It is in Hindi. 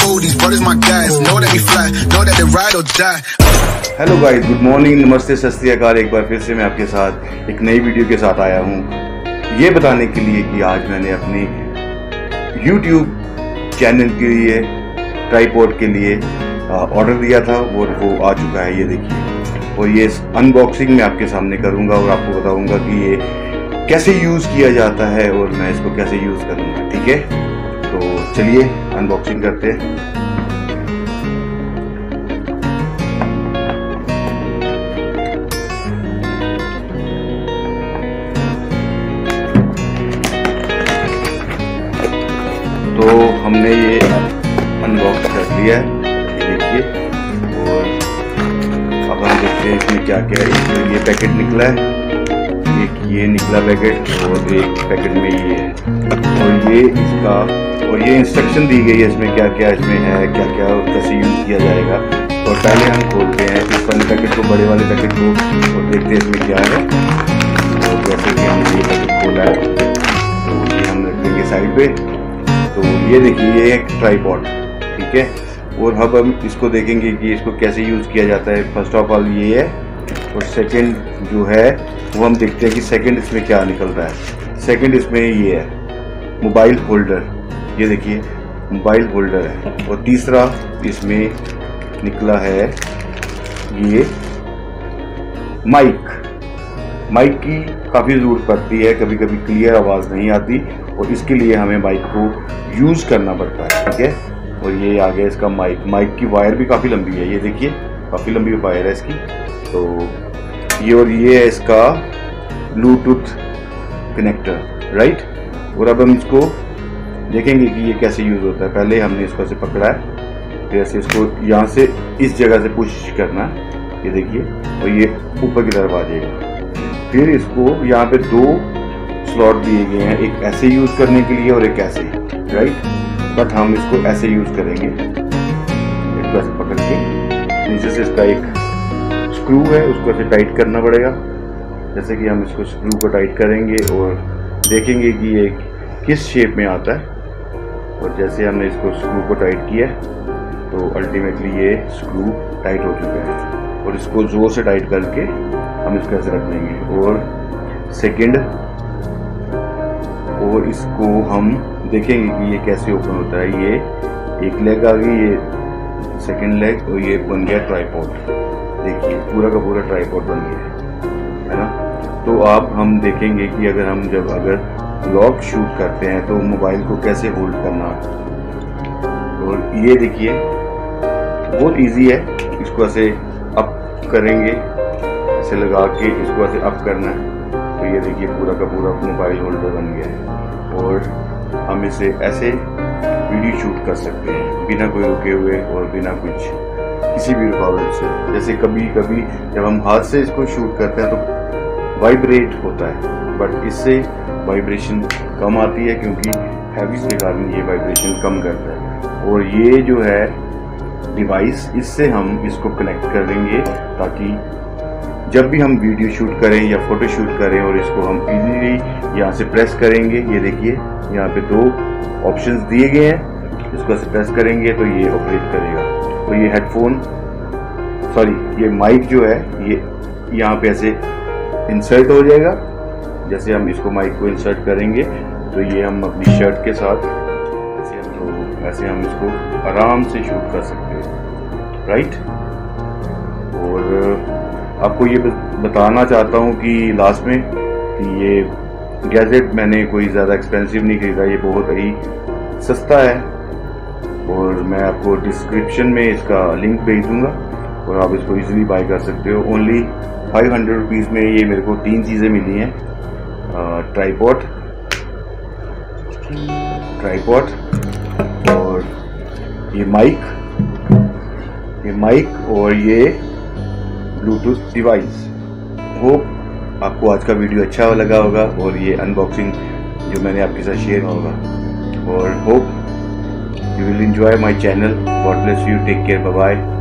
cold, these brothers my guys. Know that we fly, know that they ride or die. Hello guys, good morning, नमस्ते, सत श्री अकाल। एक बार फिर से मैं आपके साथ एक नई वीडियो के साथ आया हूँ ये बताने के लिए कि आज मैंने अपनी YouTube चैनल के लिए ट्राइपॉड के लिए ऑर्डर दिया था और वो आ चुका है। ये देखिए, और ये अनबॉक्सिंग मैं आपके सामने करूँगा और आपको बताऊँगा कि ये कैसे यूज़ किया जाता है और मैं इसको कैसे यूज़ करूँगा। ठीक है, तो चलिए अनबॉक्सिंग करते हैं। तो हमने ये अनबॉक्स कर लिया है, ये देखिए। और अब हम देखते हैं इसमें क्या क्या है। इसमें ये पैकेट निकला है, एक ये निकला पैकेट और एक पैकेट में ये है, और ये इसका और ये इंस्ट्रक्शन दी गई है इसमें क्या क्या इसमें है, क्या क्या कैसे यूज़ किया जाएगा। और पहले हम खोलते हैं इस वाले पैकेट को, बड़े वाले पैकेट को, और देखते हैं इसमें क्या है। और जैसे कि हमने ये पैकेट खोला है तो ये हम रख देंगे साइड पे। तो ये देखिए, ये एक ट्राइपॉड, ठीक है। और अब हम इसको देखेंगे कि इसको कैसे यूज़ किया जाता है। फर्स्ट ऑफ ऑल ये है, और सेकंड जो है वो हम देखते हैं कि सेकंड इसमें क्या निकल रहा है। सेकंड इसमें ये है मोबाइल होल्डर, ये देखिए मोबाइल होल्डर है। और तीसरा इसमें निकला है ये माइक की काफ़ी ज़रूरत पड़ती है, कभी कभी क्लियर आवाज़ नहीं आती और इसके लिए हमें माइक को यूज़ करना पड़ता है, ठीक है। और ये आ गया इसका माइक की वायर भी काफ़ी लंबी है, ये देखिए काफ़ी लंबी वायर है इसकी। तो ये है इसका ब्लूटूथ कनेक्टर, राइट। और अब हम इसको देखेंगे कि ये कैसे यूज़ होता है। पहले हमने इसको ऐसे पकड़ा है, फिर ऐसे इसको यहाँ से इस जगह से पुश करना है, ये देखिए, और ये ऊपर की तरफ आ जाएगा। फिर इसको यहाँ पे दो स्लॉट दिए गए हैं, एक ऐसे यूज़ करने के लिए और एक ऐसे, राइट। बट हम इसको ऐसे यूज़ करेंगे, इसको ऐसे पकड़ के नीचे से इसका एक स्क्रू है उसको ऐसे टाइट करना पड़ेगा। जैसे कि हम इसको स्क्रू को टाइट करेंगे और देखेंगे कि ये किस शेप में आता है। और जैसे हमने इसको स्क्रू को टाइट किया तो अल्टीमेटली ये स्क्रू टाइट हो चुका है। और इसको जोर से टाइट करके हम इसको ऐसे रख देंगे। और सेकंड, और इसको हम देखेंगे कि ये कैसे ओपन होता है। ये एक लेग आ गई, ये सेकंड लेग, और ये बन गया ट्राइपॉड। देखिए पूरा का पूरा ट्राइपॉड बन गया है ना। तो आप हम देखेंगे कि अगर व्लॉग शूट करते हैं तो मोबाइल को कैसे होल्ड करना। और ये देखिए बहुत इजी है, इसको ऐसे अप करेंगे, ऐसे लगा के इसको ऐसे अप करना है। तो ये देखिए पूरा का पूरा मोबाइल होल्डर बन गया है। और हम इसे ऐसे वीडियो शूट कर सकते हैं बिना कोई रुके हुए और बिना कुछ किसी भी रुकावट से। जैसे कभी कभी जब हम हाथ से इसको शूट करते हैं तो वाइब्रेट होता है, बट इससे वाइब्रेशन कम आती है क्योंकि हैवी के कारण ये वाइब्रेशन कम करता है। और ये जो है डिवाइस, इससे हम इसको कनेक्ट कर देंगे ताकि जब भी हम वीडियो शूट करें या फोटो शूट करें और इसको हम इजीली यहाँ से प्रेस करेंगे। ये देखिए यहाँ पे दो ऑप्शंस दिए गए हैं, इसको ऐसे प्रेस करेंगे तो ये ऑपरेट करेगा। तो ये हेडफोन ये माइक जो है ये यहाँ पे ऐसे इंसर्ट हो जाएगा। जैसे हम इसको माइक को इंसर्ट करेंगे तो ये हम अपनी शर्ट के साथ ऐसे हम इसको आराम से शूट कर सकते हैं, राइट। और आपको ये बताना चाहता हूँ कि लास्ट में कि ये गैजेट मैंने कोई ज़्यादा एक्सपेंसिव नहीं खरीदा, ये बहुत ही सस्ता है। और मैं आपको डिस्क्रिप्शन में इसका लिंक भेज दूँगा और आप इसको इजीली बाय कर सकते हो। ओनली 500 रुपीज़ में ये मेरे को 3 चीज़ें मिली हैं, ट्राइपॉड और ये माइक और ये ब्लूटूथ डिवाइस। होप आपको आज का वीडियो अच्छा लगा होगा और ये अनबॉक्सिंग जो मैंने आपके साथ शेयर होगा। और hope you will enjoy my channel. God bless you. Take care. Bye bye.